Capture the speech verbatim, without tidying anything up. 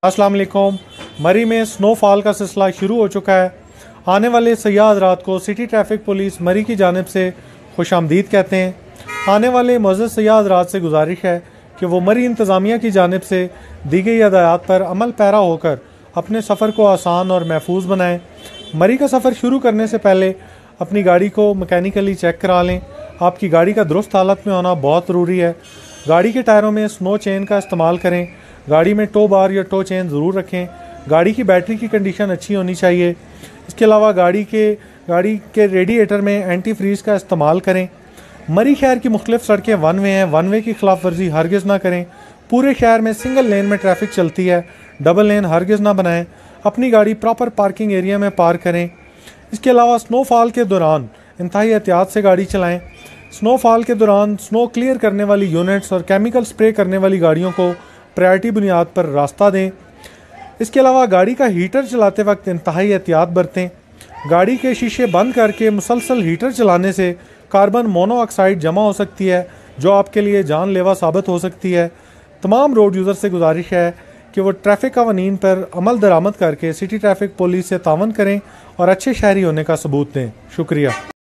अस्सलाम वालेकुम। मरी में स्नोफॉल का सिलसिला शुरू हो चुका है। आने वाले सयाह हज़रात को सिटी ट्रैफिक पुलिस मरी की जानिब से खुशामदीद कहते हैं। आने वाले मुअज़्ज़ज़ सयाह हज़रात से गुजारिश है कि वो मरी इंतज़ामिया की जानिब से दी गई हिदायत पर अमल पैरा होकर अपने सफ़र को आसान और महफूज बनाएँ। मरी का सफ़र शुरू करने से पहले अपनी गाड़ी को मैकेनिकली चेक करा लें। आपकी गाड़ी का दुरुस्त हालत में होना बहुत ज़रूरी है। गाड़ी के टायरों में स्नो चेन का इस्तेमाल करें। गाड़ी में टो बार या टो चेन ज़रूर रखें। गाड़ी की बैटरी की कंडीशन अच्छी होनी चाहिए। इसके अलावा गाड़ी के गाड़ी के रेडिएटर में एंटी फ्रीज़ का इस्तेमाल करें। मरी शहर की मुख्तलिफ सड़कें वन वे हैं। वन वे की खिलाफ वर्जी हरगिज़ ना करें। पूरे शहर में सिंगल लेन में ट्रैफिक चलती है, डबल लेन हरगिज़ ना बनाएं। अपनी गाड़ी प्रॉपर पार्किंग एरिया में पार्क करें। इसके अलावा स्नोफॉल के दौरान इंतहाई एहतियात से गाड़ी चलाएं। स्नोफॉल के दौरान स्नो क्लियर करने वाली यूनिट्स और केमिकल स्प्रे करने वाली गाड़ियों को प्रायोरिटी बुनियाद पर रास्ता दें। इसके अलावा गाड़ी का हीटर चलाते वक्त इंतहाई एहतियात बरतें। गाड़ी के शीशे बंद करके मुसलसल हीटर चलाने से कार्बन मोनोऑक्साइड जमा हो सकती है, जो आपके लिए जानलेवा साबित हो सकती है। तमाम रोड यूज़र से गुजारिश है कि वो ट्रैफिक कवानीन पर अमल दरामद करके सिटी ट्रैफिक पुलिस से तावन करें और अच्छे शहरी होने का सबूत दें। शुक्रिया।